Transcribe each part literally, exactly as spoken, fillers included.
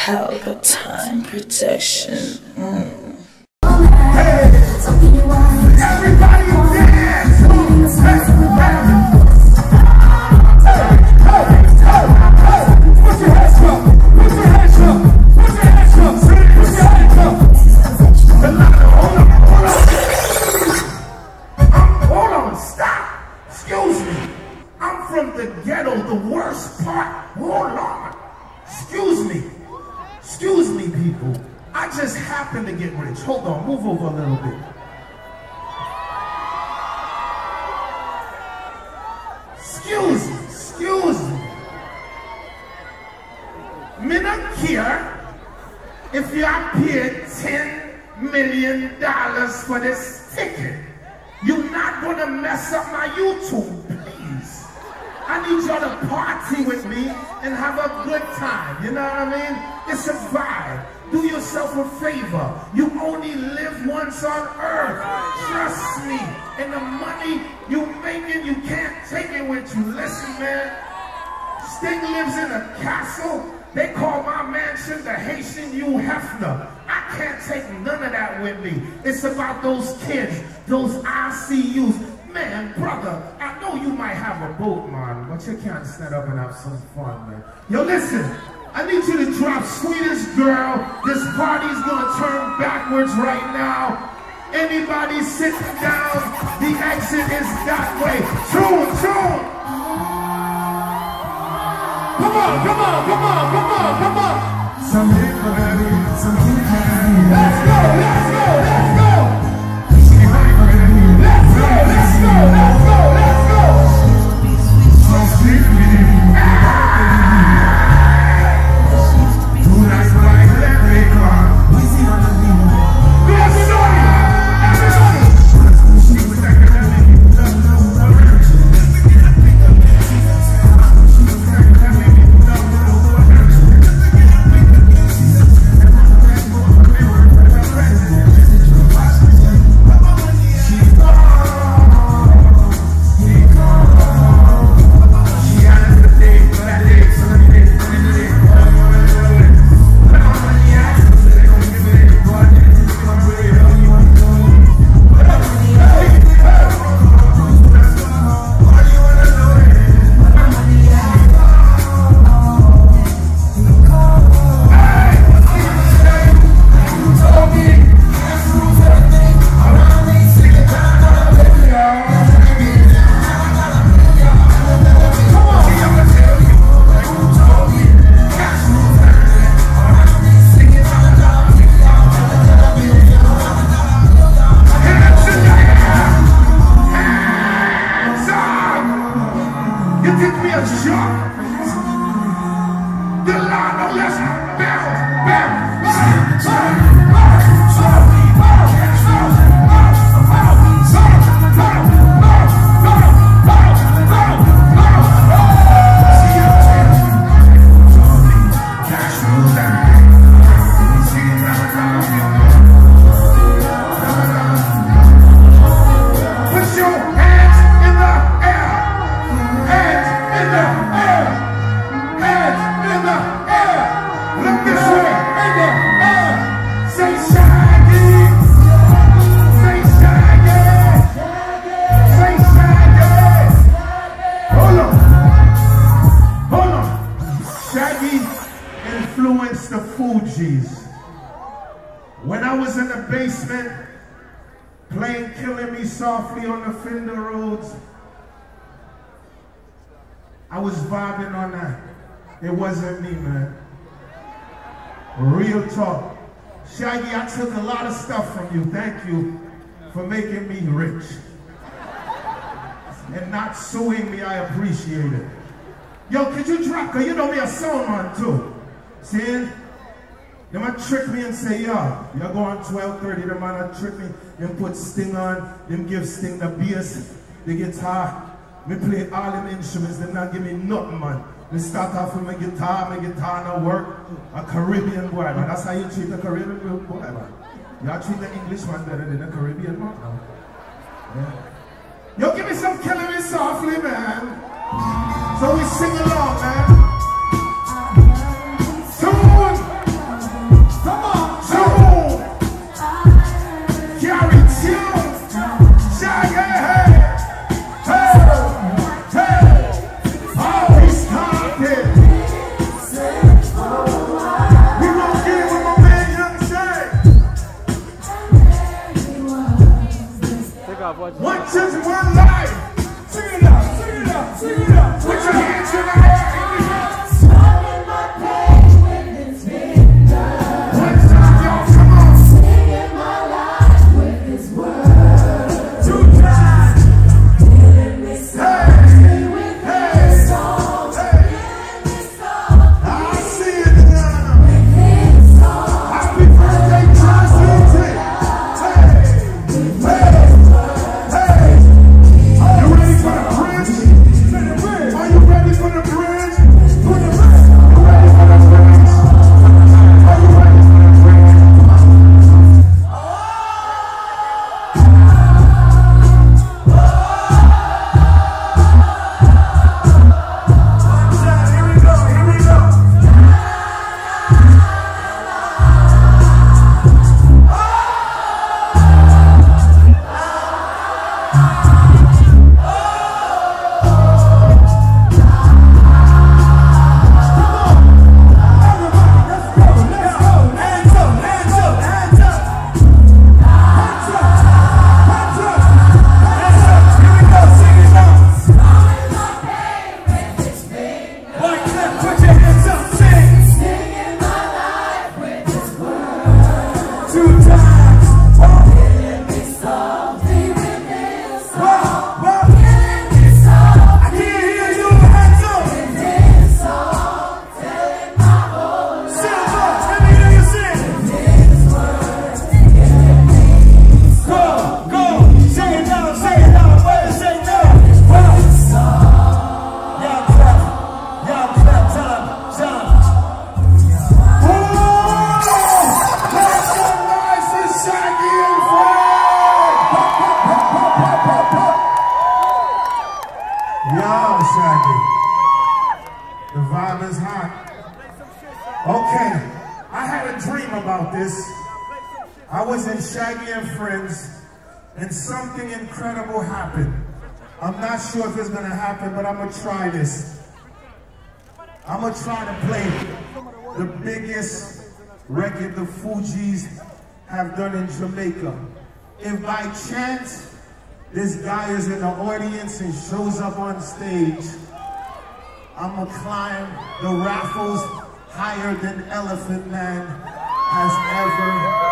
Palpatine protection. Mm. Hey, everybody dance! Hey, hey, hey, hey, hey, put your hands up, put your hands up, put your hands up, put your hands up. Hold on, hold on. I'm, hold on, stop. Excuse me. I'm from the ghetto, the worst part. Hold on. Excuse me. Excuse me, people. I just happened to get rich. Hold on, move over a little bit. Excuse me, excuse me. Me not care if you are paid ten million dollars for this ticket. You're not gonna mess up my YouTube, please. I need y'all to party with me and have a good time, you know what I mean? It's a vibe. Do yourself a favor. You only live once on earth. Trust me. And the money you making, you can't take it with you. Listen, man. Sting lives in a castle. They call my mansion the Haitian Hugh Hefner. I can't take none of that with me. It's about those kids, those I C Us. Man, brother, I know you might have a boat, man, but you can't stand up and have some fun, man. Yo, listen, I need you to drop Sweetest Girl. This party's gonna turn backwards right now. Anybody sitting down, the exit is that way. Tune, tune. Come on, come on, come on, come on, come on. Some people have it, some people have it. Let's go, let's go, let's go. Let's go, let's go, let's go, let's go. So sweet me. Do like like let me come. Go, everybody, everybody. She was like a lemon. When I was in the basement, playing Killing Me Softly on the Fender Rhodes, I was vibing on that. It wasn't me, man. Real talk. Shaggy, I took a lot of stuff from you. Thank you for making me rich. And not suing me, I appreciate it. Yo, could you drop, cause you know me a sound man too. See? They might trick me and say, yo, you go on twelve thirty, the man will trick me. Them put Sting on, them give Sting the bass, the guitar. Me play all them instruments, them not give me nothing, man. Me start off with my guitar, my guitar no work. A Caribbean boy, man. That's how you treat a Caribbean boy, man. Y'all treat the Englishman better than a Caribbean man. Yeah. Yo, give me some Killing Me Softly, man. So we sing along, man. Tune. Okay, I had a dream about this. I was in Shaggy and Friends, and something incredible happened. I'm not sure if it's gonna happen, but I'm gonna try this. I'm gonna try to play the biggest record the Fugees have done in Jamaica. If by chance this guy is in the audience and shows up on stage, I'm gonna climb the raffles higher than Elephant Man has ever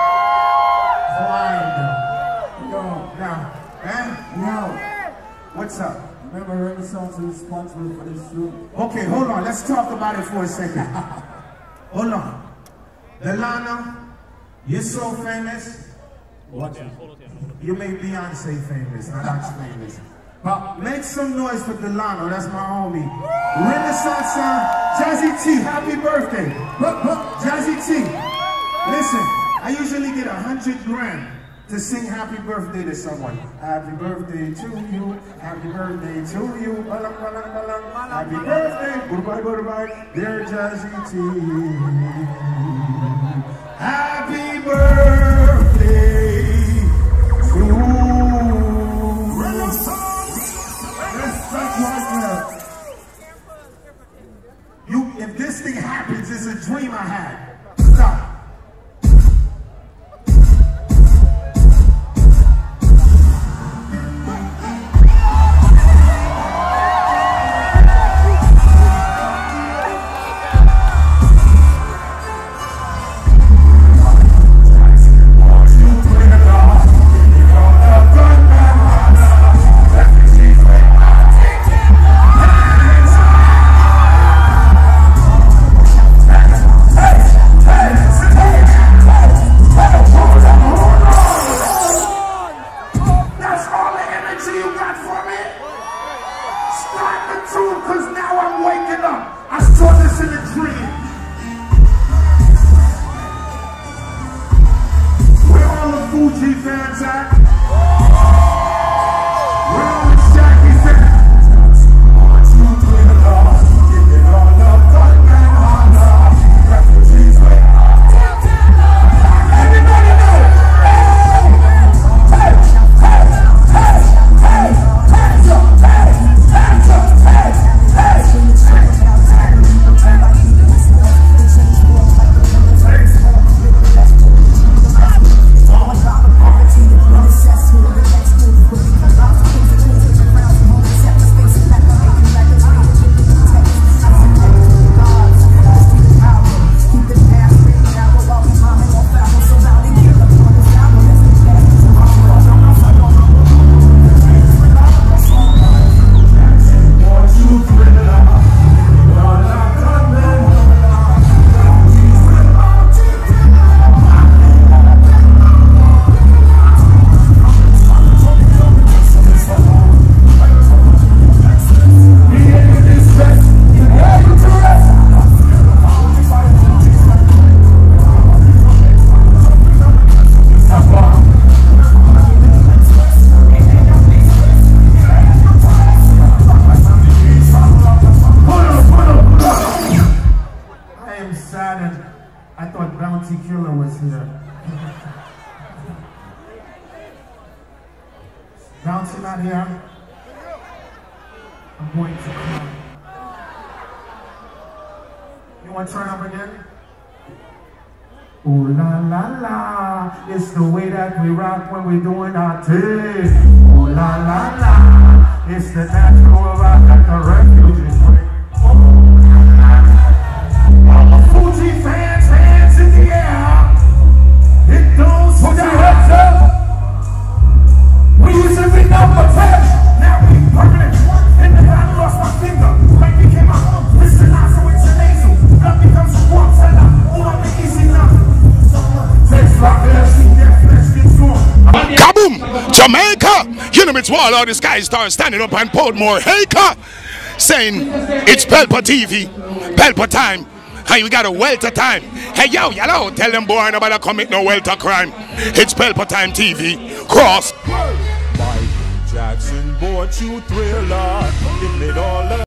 climbed. Yo, now, man, yo, what's up? Remember Renaissance is responsible for this shoot? Okay, hold on, let's talk about it for a second. Hold on. Delano, you're so famous. Watch it. You make Beyonce famous, not actually famous. But make some noise for Delano, that's my homie. Renaissance sound, Jazzy T, happy birthday. Jazzy T, listen, I usually get a hundred grand to sing happy birthday to someone. Happy birthday to you, happy birthday to you, balang, balang, balang. Happy birthday, goodbye, goodbye, dear Jazzy T. Happy birthday to you. That's right there. You, if this thing happens, it's a dream I had. Stop. I thought Bounty Killer was here. Bounty not here. I'm going to come. You want to turn up again? Ooh la la la, it's the way that we rock when we're doing our thing. Ooh la la la, it's the natural rock that the refugees bring. All the Fuji fans, hands in the air. It goes put your heads up. We used to be number ten, now we permanent. And then I lost my finger, like became my own. Listen, I so it's a nasal. That becomes a one seller. Oh, I'm easy now. Kaboom! Jamaica! You know it's wall all the sky stars standing up and Portmore Haker saying it's Pelpa T V, Pelpa time. Hey, we got a welter time. Hey yo, yellow, tell them boy nobody commit no welter crime. It's Pelpa Time T V. Cross. Michael Jackson bought you Thriller. Give it all up.